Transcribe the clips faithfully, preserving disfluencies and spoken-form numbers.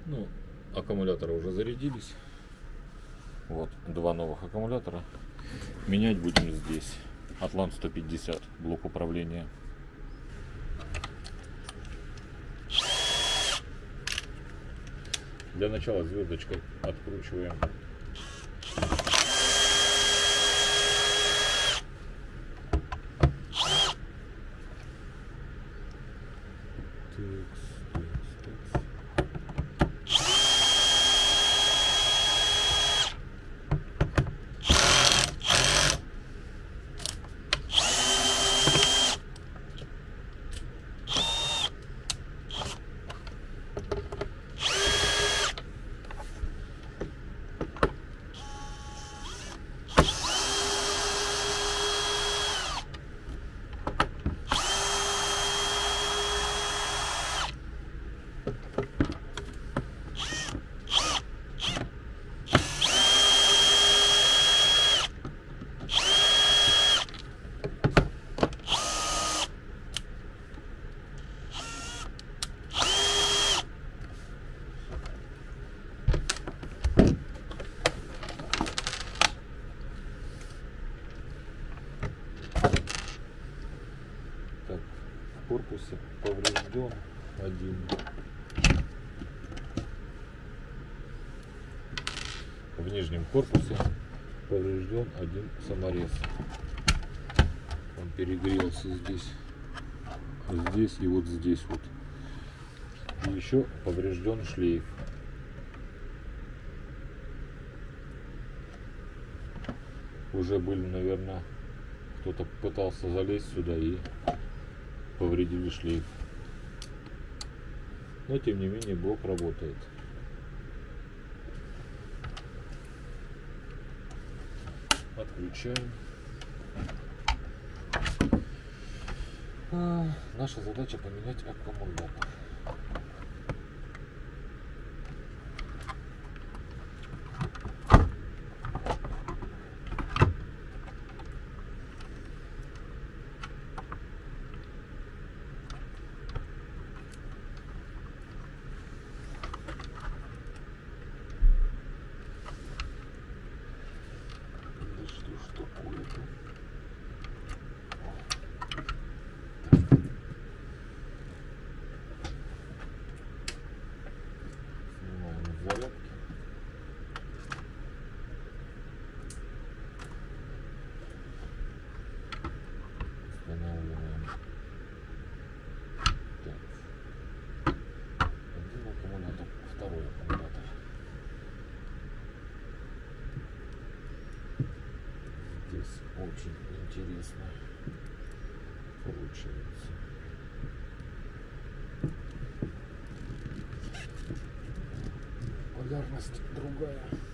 Ну, аккумуляторы уже зарядились. Вот два новых аккумулятора. Менять будем здесь. Атлант сто пятьдесят, блок управления. Для начала звездочкой откручиваем. В корпусе поврежден один. В нижнем корпусе поврежден один саморез. Он перегрелся здесь, здесь и вот здесь вот. И еще поврежден шлейф. Уже были, наверное, кто-то пытался залезть сюда и повредили шлейф. Но тем не менее блок работает. Отключаем. А, наша задача поменять аккумулятор. Очень интересно получается. Полярность другая.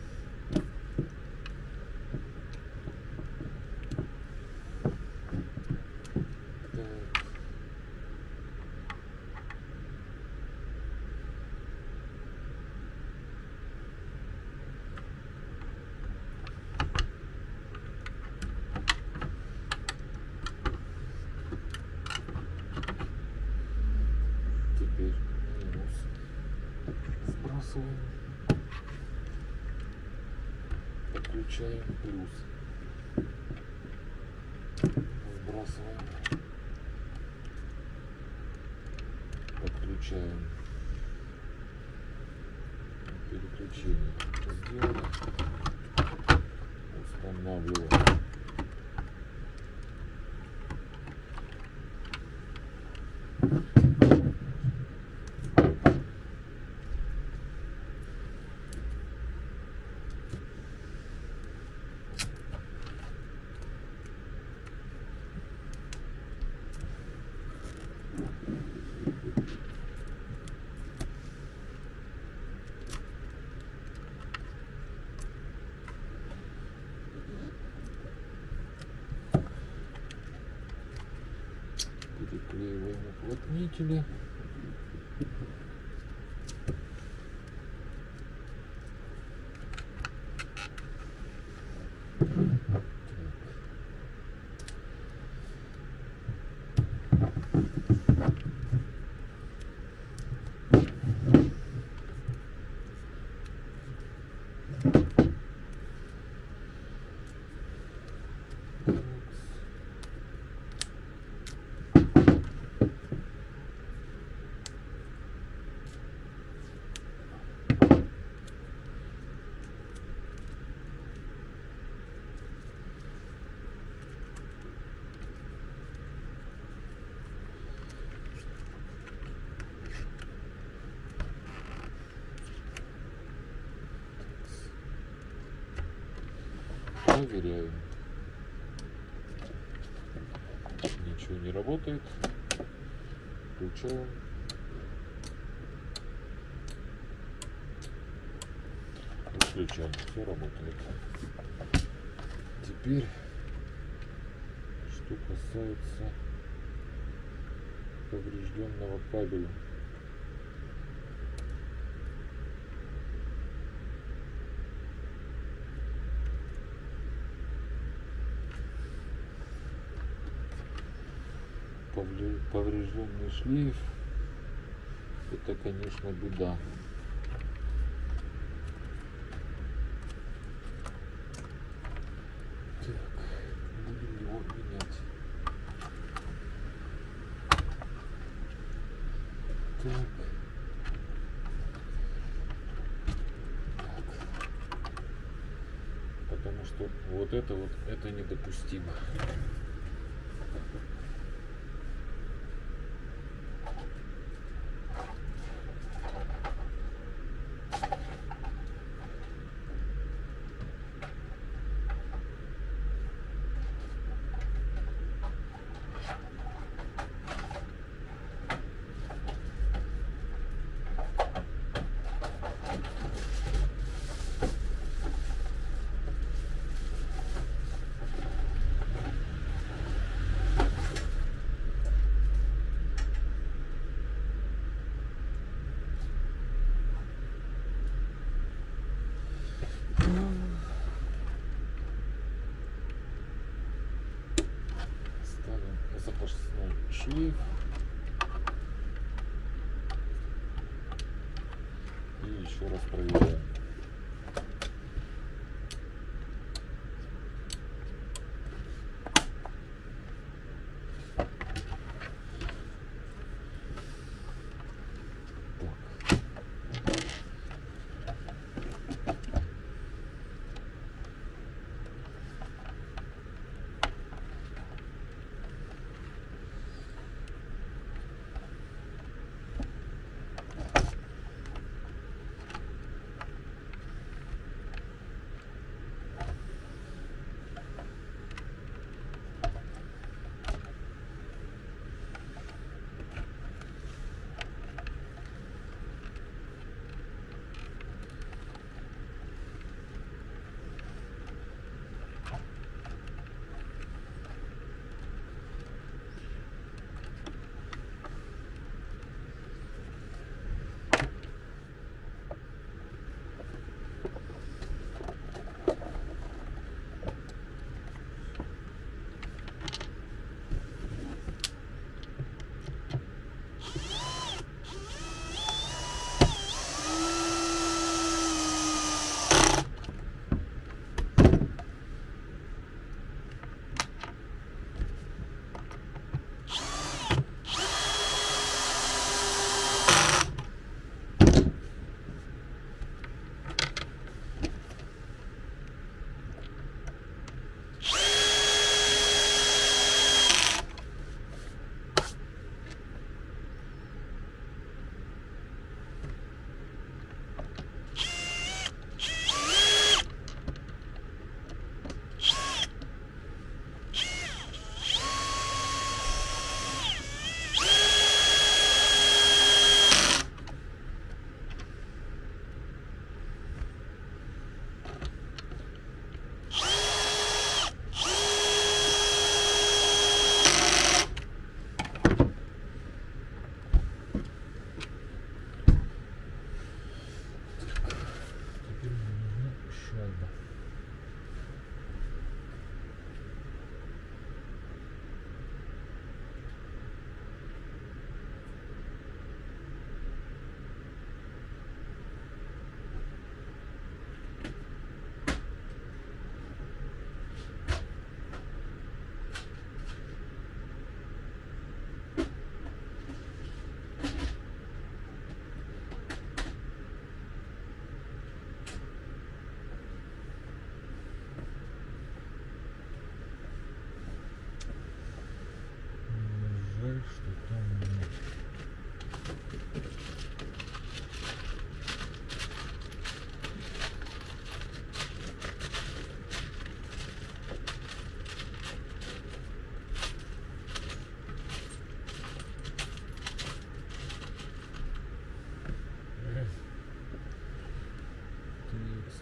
Сбрасываем, подключаем плюс, сбрасываем, подключаем, переключение сделали, устанавливаем. Переклеиваем уплотнители. Проверяем. Ничего не работает. Включаем. Включаем. Все работает. Теперь, что касается поврежденного кабеля. Поврежденный шлейф, это, конечно, беда. Так, будем его менять. Так. Так. Потому что вот это вот, это недопустимо. Ставим запасной шлейф и еще раз проверяем.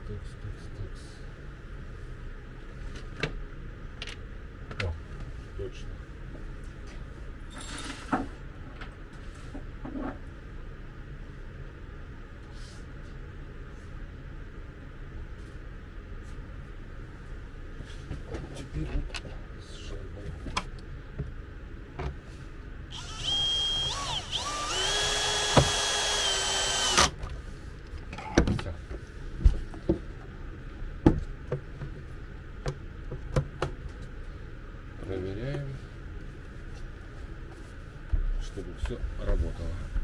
такс, такс, такс. О, точно. Теперь вот с шайбой. Все. Проверяем, чтобы все работало.